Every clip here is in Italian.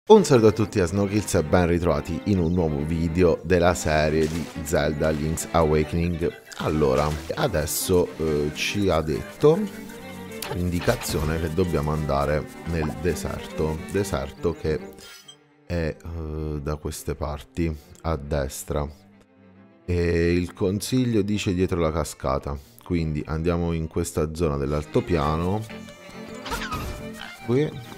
Un saluto a tutti da Snowkills e ben ritrovati in un nuovo video della serie di Zelda Link's Awakening. Allora, adesso ci ha detto l'indicazione che dobbiamo andare nel deserto che è da queste parti, a destra. E il consiglio dice dietro la cascata, quindi andiamo in questa zona dell'altopiano. Qui.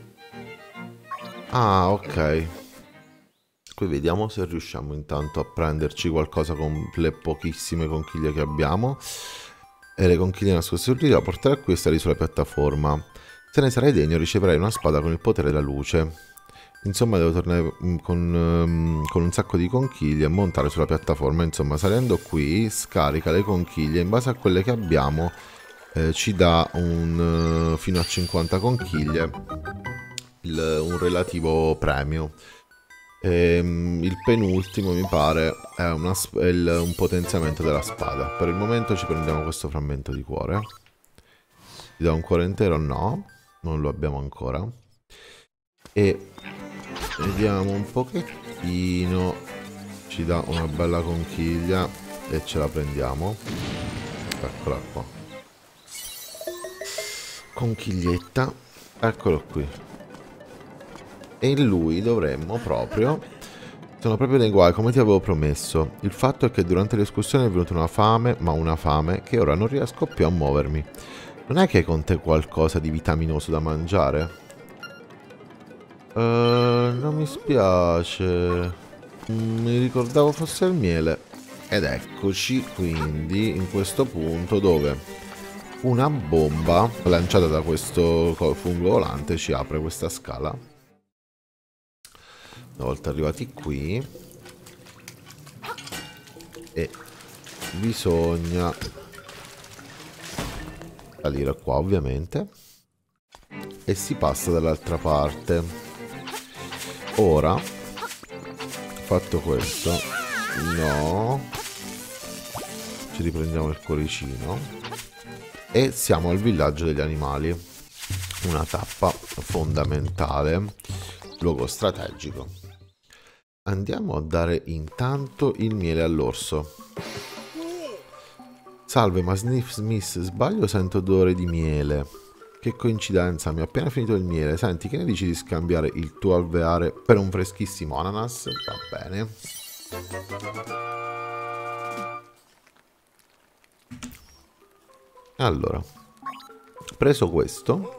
Ah, ok. Qui vediamo se riusciamo intanto a prenderci qualcosa con le pochissime conchiglie che abbiamo. E le conchiglie nascoste sul da portare qui e stare sulla piattaforma. Se ne sarai degno riceverai una spada con il potere della luce. Insomma devo tornare con un sacco di conchiglie e montare sulla piattaforma. Insomma, salendo qui scarica le conchiglie. In base a quelle che abbiamo ci dà fino a 50 conchiglie un relativo premio. Il penultimo mi pare è un potenziamento della spada. Per il momento ci prendiamo questo frammento di cuore. Ti dà un cuore intero? No, non lo abbiamo ancora. E vediamo un pochettino. Ci dà una bella conchiglia e ce la prendiamo. Eccola qua. Conchiglietta. Eccolo qui. E in lui dovremmo proprio... Sono proprio nei guai, come ti avevo promesso. Il fatto è che durante l'escursione è venuta una fame, ma una fame che ora non riesco più a muovermi. Non è che hai con te qualcosa di vitaminoso da mangiare? Non mi spiace. Mi ricordavo fosse il miele. Ed eccoci quindi in questo punto dove una bomba lanciata da questo fungo volante ci apre questa scala. Una volta arrivati qui e bisogna salire qua ovviamente e si passa dall'altra parte. Ora, fatto questo, no, ci riprendiamo il cuoricino e siamo al villaggio degli animali, una tappa fondamentale, luogo strategico. Andiamo a dare intanto il miele all'orso. Salve, ma Sniff Smith, sbaglio, sento odore di miele. Che coincidenza, mi ho appena finito il miele. Senti, che ne dici di scambiare il tuo alveare per un freschissimo ananas? Va bene. Allora, preso questo...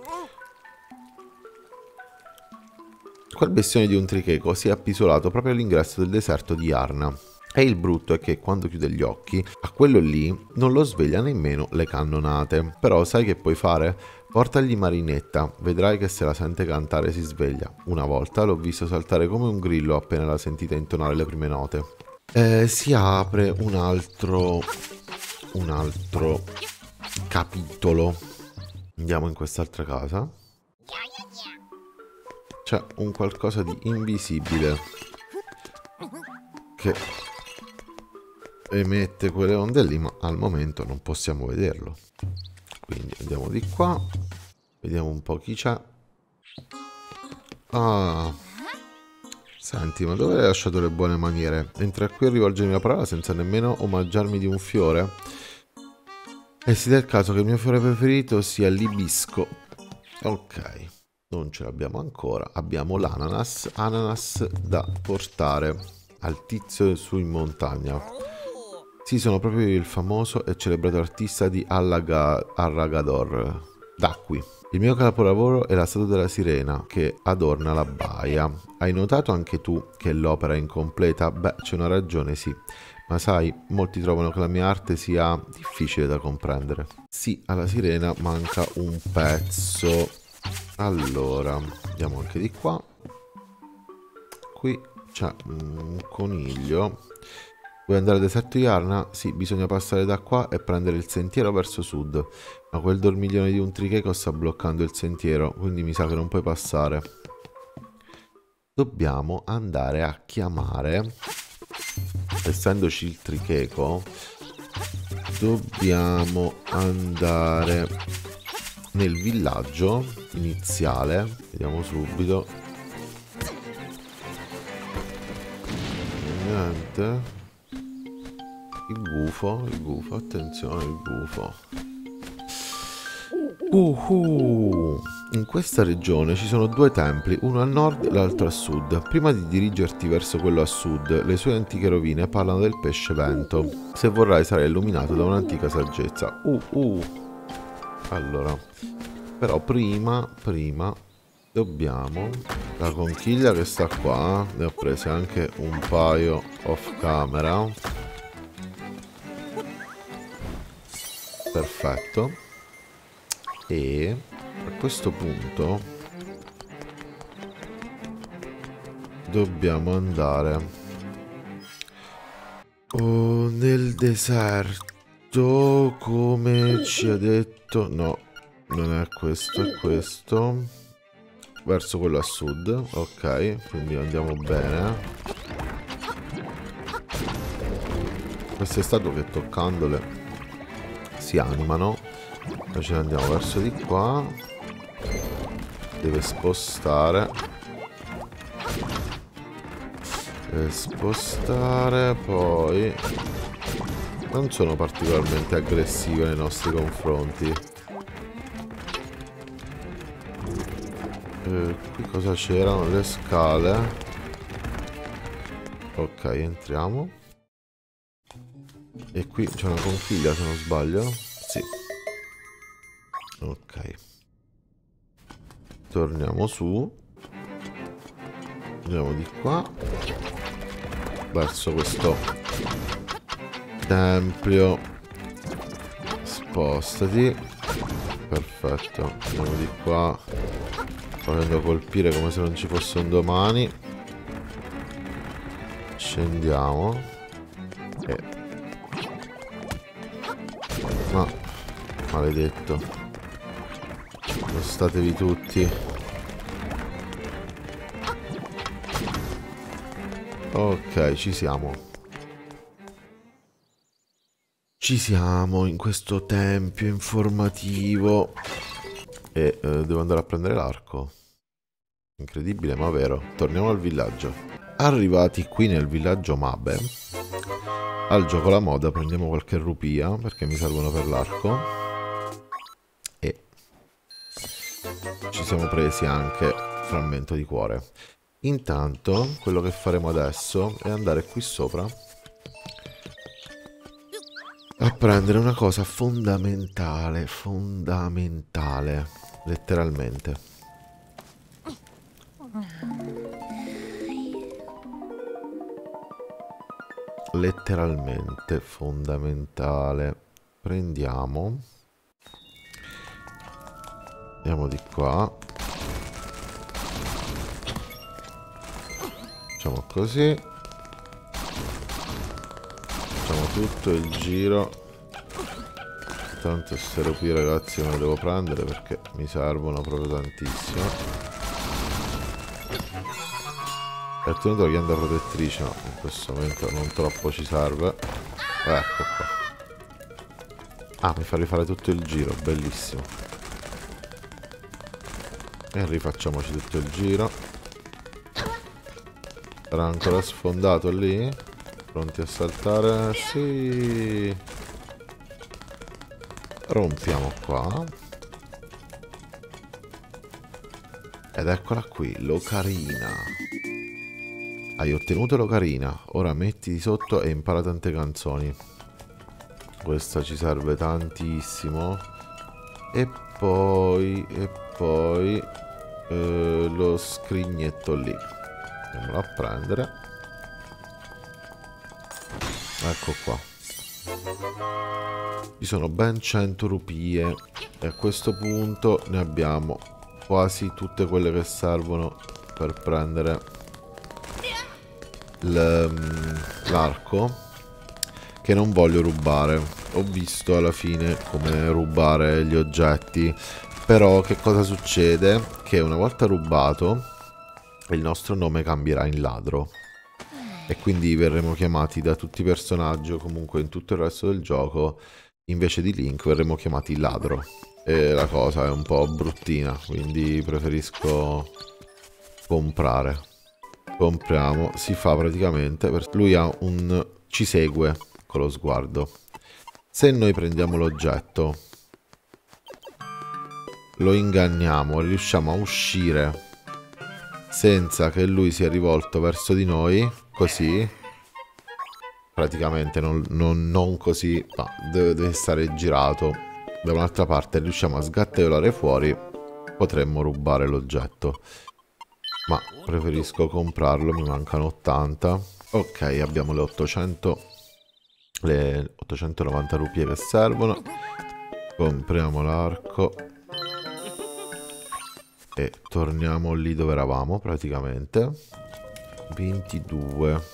Quel bestione di un tricheco si è appisolato proprio all'ingresso del deserto di Yarna. E il brutto è che quando chiude gli occhi, a quello lì non lo sveglia nemmeno le cannonate. Però sai che puoi fare? Portagli Marinetta, vedrai che se la sente cantare si sveglia. Una volta l'ho visto saltare come un grillo appena l'ha sentita intonare le prime note. Si apre un altro capitolo. Andiamo in quest'altra casa. C'è un qualcosa di invisibile che emette quelle onde lì, ma al momento non possiamo vederlo. Quindi andiamo di qua, vediamo un po' chi c'è. Ah, senti, ma dove hai lasciato le buone maniere? Entra qui e rivolgermi la parola senza nemmeno omaggiarmi di un fiore? E si dà il caso che il mio fiore preferito sia l'ibisco. Ok. Non ce l'abbiamo ancora, abbiamo l'ananas, ananas da portare al tizio su in montagna. Sì, sono proprio il famoso e celebrato artista di Arragador, da qui. Il mio capolavoro è la statua della sirena che adorna la baia. Hai notato anche tu che l'opera è incompleta? Beh, c'è una ragione, sì. Ma sai, molti trovano che la mia arte sia difficile da comprendere. Sì, alla sirena manca un pezzo. Allora, andiamo anche di qua. Qui c'è un coniglio. Vuoi andare al deserto di Yarna? Sì, bisogna passare da qua e prendere il sentiero verso sud. Ma quel dormiglione di un tricheco sta bloccando il sentiero, quindi mi sa che non puoi passare. Dobbiamo andare a chiamare, essendoci il tricheco, dobbiamo andare nel villaggio iniziale, vediamo subito. niente. Il gufo, attenzione, il gufo. In questa regione ci sono due templi, uno a nord e l'altro a sud. Prima di dirigerti verso quello a sud, le sue antiche rovine parlano del pesce vento. Se vorrai sarai illuminato da un'antica saggezza. Allora, però prima dobbiamo... La conchiglia che sta qua, ne ho prese anche un paio off camera. Perfetto. E a questo punto dobbiamo andare nel deserto, come ci ha detto. No, non è questo, è questo. Verso quello a sud. Ok, quindi andiamo bene. Queste statue che toccandole si animano. Noi ce ne andiamo verso di qua. Deve spostare. Poi non sono particolarmente aggressive nei nostri confronti. Qui cosa c'erano? Le scale. Ok, entriamo. E qui c'è una conchiglia, se non sbaglio. Sì. Ok. Torniamo su. Andiamo di qua. Verso questo tempio. Spostati. Perfetto. Andiamo di qua. Facendo colpire come se non ci fosse un domani. Scendiamo. Ma maledetto. Spostatevi tutti. Ok, ci siamo. Ci siamo in questo tempio informativo. E devo andare a prendere l'arco. Incredibile ma vero. Torniamo al villaggio. Arrivati qui nel villaggio Mabe, al gioco la moda prendiamo qualche rupia perché mi servono per l'arco. E ci siamo presi anche frammento di cuore. Intanto quello che faremo adesso è andare qui sopra a prendere una cosa fondamentale, letteralmente. Letteralmente fondamentale. Prendiamo. Andiamo di qua. Facciamo così. Facciamo tutto il giro. Tanto queste rupie, ragazzi, me le devo prendere perché mi servono proprio tantissimo. Ho ottenuto la ghianda protettrice, no, in questo momento non troppo ci serve. Ecco qua. Ah, mi fa rifare tutto il giro, bellissimo. E rifacciamoci tutto il giro. Era ancora sfondato lì. Pronti a saltare? Sì. Rompiamo qua. Ed eccola qui, l'ocarina. Hai ottenuto l'ocarina. Ora metti di sotto e impara tante canzoni. Questa ci serve tantissimo. E poi lo scrignetto lì. Andiamolo a prendere. Ecco qua. Ci sono ben 100 rupie. E a questo punto ne abbiamo quasi tutte quelle che servono per prendere l'arco, che non voglio rubare. Ho visto alla fine come rubare gli oggetti, però che cosa succede? Che una volta rubato il nostro nome cambierà in ladro e quindi verremo chiamati da tutti i personaggi o comunque in tutto il resto del gioco, invece di Link verremo chiamati ladro e la cosa è un po' bruttina, quindi preferisco comprare. Compriamo, si fa praticamente, lui ci segue con lo sguardo. Se noi prendiamo l'oggetto, lo inganniamo, riusciamo a uscire senza che lui sia rivolto verso di noi, così, praticamente non così, ma deve stare girato da un'altra parte, riusciamo a sgattaiolare fuori, potremmo rubare l'oggetto. Ma preferisco comprarlo, mi mancano 80. Ok, abbiamo le 890 rupie che servono. Compriamo l'arco. E torniamo lì dove eravamo praticamente. 22.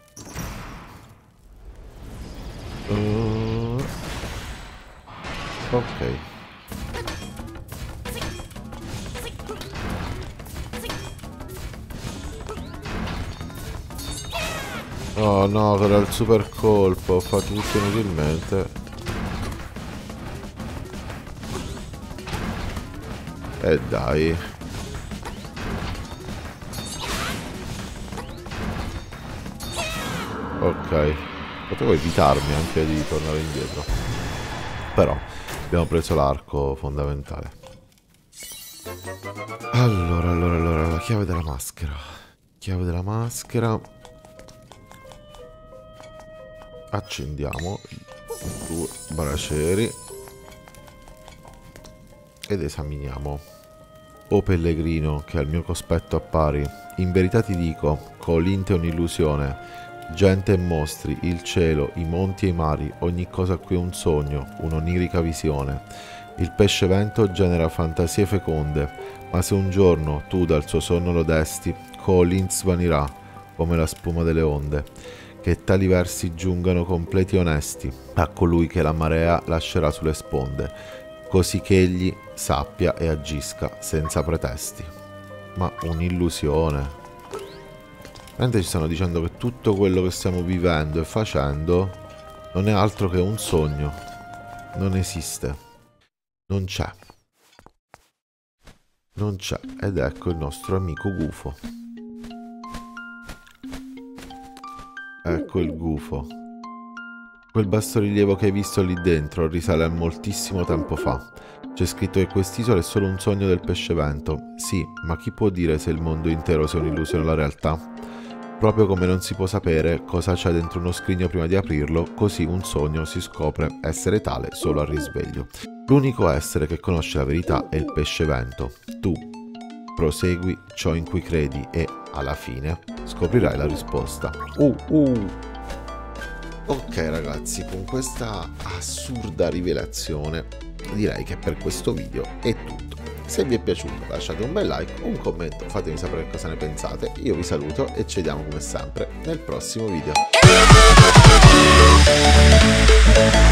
Ok. Oh no, era il super colpo, ho fatto tutto inutilmente. E dai. Ok. Potevo evitarmi anche di tornare indietro. Però abbiamo preso l'arco fondamentale. Allora, la chiave della maschera. Chiave della maschera. Accendiamo 2 bracieri ed esaminiamo. O pellegrino, che al mio cospetto appari, in verità ti dico, Colinte è un'illusione, gente e mostri, il cielo, i monti e i mari, ogni cosa qui è un sogno, un'onirica visione. Il pesce vento genera fantasie feconde, ma se un giorno tu dal suo sonno lo desti, Colint svanirà come la spuma delle onde. Che tali versi giungano completi e onesti a colui che la marea lascerà sulle sponde, così che egli sappia e agisca senza pretesti. Ma un'illusione. Mentre ci stanno dicendo che tutto quello che stiamo vivendo e facendo non è altro che un sogno. Non esiste. Non c'è. Non c'è. Ed ecco il nostro amico gufo. Ecco il gufo. Quel bassorilievo che hai visto lì dentro risale a moltissimo tempo fa. C'è scritto che quest'isola è solo un sogno del pesce vento. Sì, ma chi può dire se il mondo intero sia un'illusione o la realtà? Proprio come non si può sapere cosa c'è dentro uno scrigno prima di aprirlo, così un sogno si scopre essere tale solo al risveglio. L'unico essere che conosce la verità è il pesce vento. Tu prosegui ciò in cui credi e, alla fine, scoprirai la risposta. Ok ragazzi, con questa assurda rivelazione direi che per questo video è tutto. Se vi è piaciuto lasciate un bel like, un commento, fatemi sapere cosa ne pensate. Io vi saluto e ci vediamo come sempre nel prossimo video.